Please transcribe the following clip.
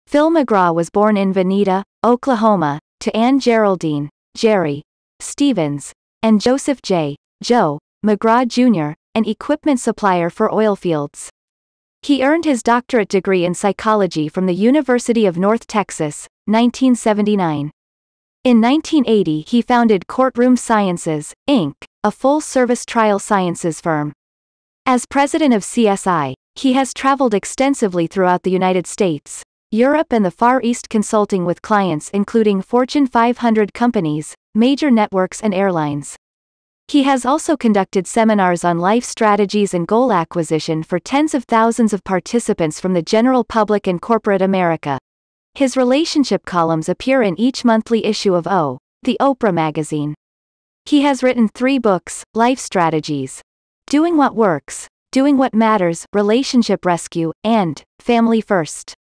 Phil McGraw was born in Vinita, Oklahoma, to Ann Geraldine, Jerry, Stevens, and Joseph J. Joe McGraw Jr., an equipment supplier for oil fields. He earned his doctorate degree in psychology from the University of North Texas, 1979. In 1980 he founded Courtroom Sciences, Inc., a full-service trial sciences firm. As president of CSI, he has traveled extensively throughout the United States, Europe and the Far East consulting with clients including Fortune 500 companies, major networks and airlines. He has also conducted seminars on life strategies and goal acquisition for tens of thousands of participants from the general public and corporate America. His relationship columns appear in each monthly issue of O, the Oprah magazine. He has written 3 books, Life Strategies, Doing What Works, Doing What Matters, Relationship Rescue, and Family First.